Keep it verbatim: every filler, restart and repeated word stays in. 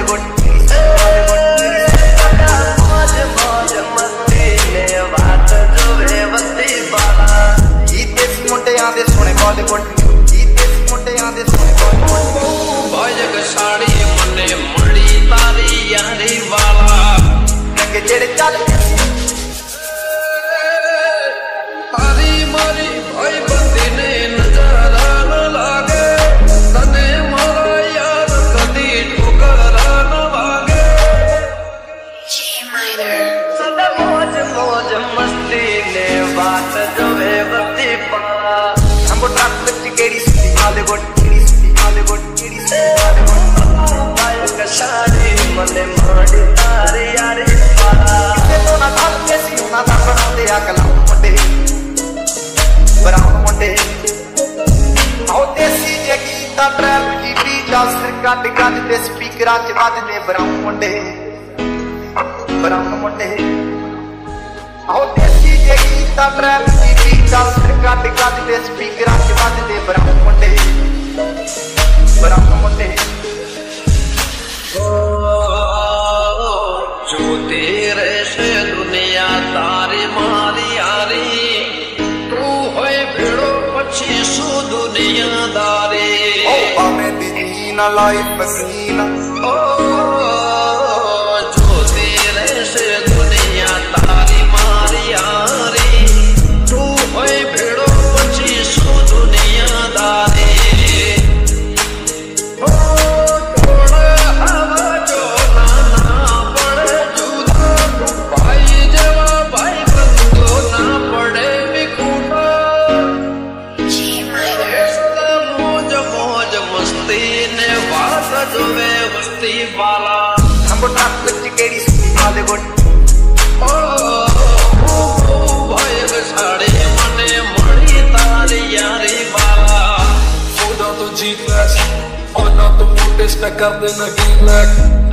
बॉलीवुड मौज मौज मस्ती ने बात जो वे वस्ती वाला जीते सी मुंडियां दे सोने बॉलीवुड जीते सी मुंडियां दे सोने बॉलीवुड बाजक साड़ी मने मुड़ी तारी यारी वाला नंगे जेड़े चल तारी मारी भाई बंदी ने नजारा न लागे तने मारा यार कदी ठुकरा न लागे सदा मौज मौज मस्ती ने बात जो वे वस्ती पाला हमको ट्रक विच केड़ी सिटी बॉलीवुड केड़ी सिटी बॉलीवुड केड़ी सिटी बॉलीवुड बाजक साड़ी मने मुड़ी तारी यारी वाला किसे तो ना थाल के सी ना था बनाते आ कलाम मुंडे ब्राउन मुंडे आओ देसी जे गीता ट्रैप जी बी जा सिर कट गज ते स्पीकरां च वजदे ब्राउन मुंडे ब्राउन मुंडे आओ देसी जे गीता ट्रैप जी बी जा सिर कट गज ते स्पीकरां च वजदे ब्राउन मुंडे ब्राउन मुंडे जो तेरे से दुनिया तारी मारी यारी तू होए भिड़ो पछी सु दुनियादारी ओ आमे दीना लाइफ पसीना ओ जो तेरे से दुनिया तारी मारी यारी तू होए भिड़ो पछी सु दुनियादारी वाला हमको ट्रक विच केड़ी सिटी बॉलीवुड ओ भाई साड़ी मने मुड़ी तारी यारी वाला Voordat we G-class, oh not de voet is, dan kan de naar G-lack.